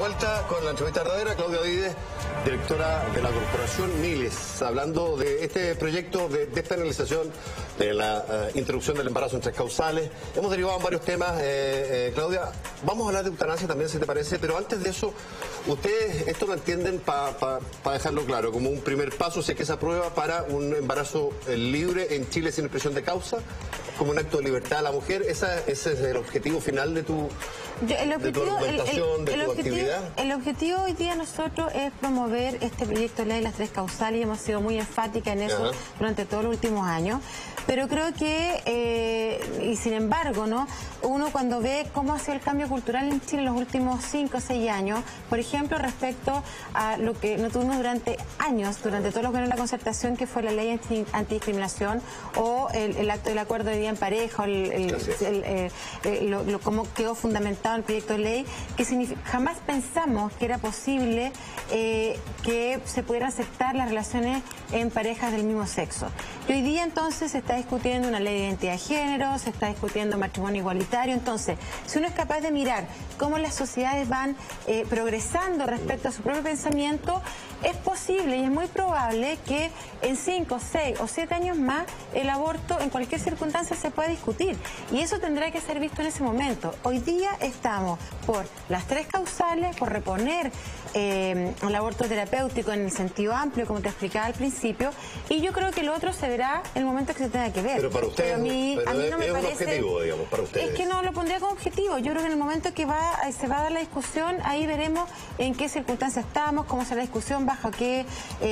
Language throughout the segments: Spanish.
vuelta con la entrevista verdadera. Claudia Vides, directora de la corporación Miles, hablando de este proyecto de despenalización de la interrupción del embarazo en 3 causales. Hemos derivado en varios temas, Claudia. Vamos a hablar de eutanasia también, si te parece, pero antes de eso, ustedes esto lo entienden, para dejarlo claro, como un primer paso, si es que se aprueba, para un embarazo libre en Chile sin expresión de causa, como un acto de libertad a la mujer. Ese es el objetivo final de tu argumentación, de tu actividad. El objetivo hoy día nosotros es promover este proyecto de ley de las 3 causales y hemos sido muy enfáticas en eso durante todos los últimos años. Pero creo que, y sin embargo, ¿no? Uno cuando ve cómo ha sido el cambio cultural en Chile en los últimos 5 o 6 años, por ejemplo, respecto a lo que no tuvimos durante años, durante todo lo que era la concertación, que fue la ley antidiscriminación o el acto del acuerdo de vida en pareja, cómo quedó fundamentado el proyecto de ley, que jamás pensamos que era posible que se pudieran aceptar las relaciones en parejas del mismo sexo. Y hoy día entonces se está discutiendo una ley de identidad de género, se está discutiendo matrimonio igualitario. Entonces, si uno es capaz de mirar cómo las sociedades van progresando respecto a su propio pensamiento, es posible y es muy probable que en 5, 6 o 7 años más el aborto en cualquier circunstancia se pueda discutir. Y eso tendrá que ser visto en ese momento. Hoy día estamos por las 3 causales, por reponer el aborto terapéutico en el sentido amplio, como te explicaba al principio, y yo creo que lo otro se verá en el momento que se tenga que ver. Pero para ustedes a mí no me es parece, un objetivo, digamos, para ustedes. Es que no lo pondría como objetivo. Yo creo que en el momento que se va a dar la discusión, ahí veremos en qué circunstancias estamos, cómo será la discusión, bajo qué,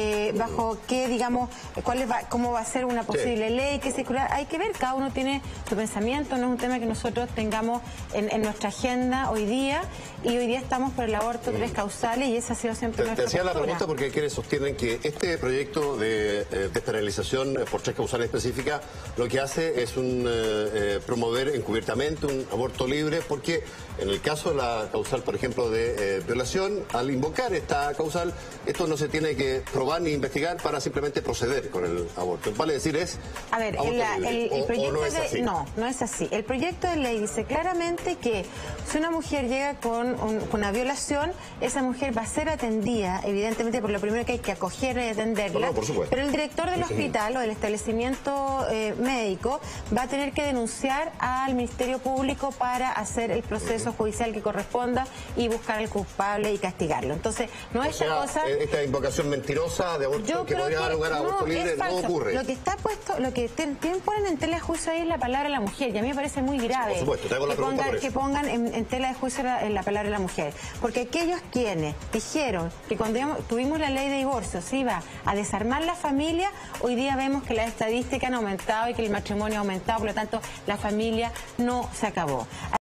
digamos, cómo va a ser una posible ley, qué circular. Hay que ver, cada uno tiene su pensamiento, no es un tema que nosotros tengamos en nuestra agenda hoy día, y hoy día estamos por el aborto 3 causales, y esa ha sido siempre nuestra postura. Te hacía la pregunta porque hay quienes sostienen que este proyecto de despenalización por 3 causales específicas lo que hace es promover encubiertamente un aborto libre, porque en el caso de la causal, por ejemplo, de violación, al invocar esta causal, esto no se tiene que probar ni investigar para simplemente proceder con el aborto. Vale decir, es a ver, el proyecto no es así. No es así. El proyecto de ley dice claramente que si una mujer llega con una violación, esa mujer va a ser atendida, evidentemente, por lo primero que hay que acogerla y atenderla. No, por supuesto. Pero el director del hospital o del establecimiento médico va a tener que denunciar al Ministerio Público para hacer el proceso judicial que corresponda y buscar al culpable y castigarlo. Entonces, no es esta cosa... Esta invocación mentirosa de aborto que podría dar lugar a aborto libre no ocurre. Lo que está puesto, lo que ponen en tela de juicio ahí es la palabra de la mujer, y a mí me parece muy grave. Sí, por supuesto, te hago la pregunta por eso. Que pongan en tela de juicio la palabra de la mujer. Porque aquellos quienes dijeron que cuando tuvimos la ley de divorcio se iba a desarmar la familia, hoy día vemos que las estadísticas han aumentado y que el matrimonio ha aumentado, por lo tanto la familia no se acabó.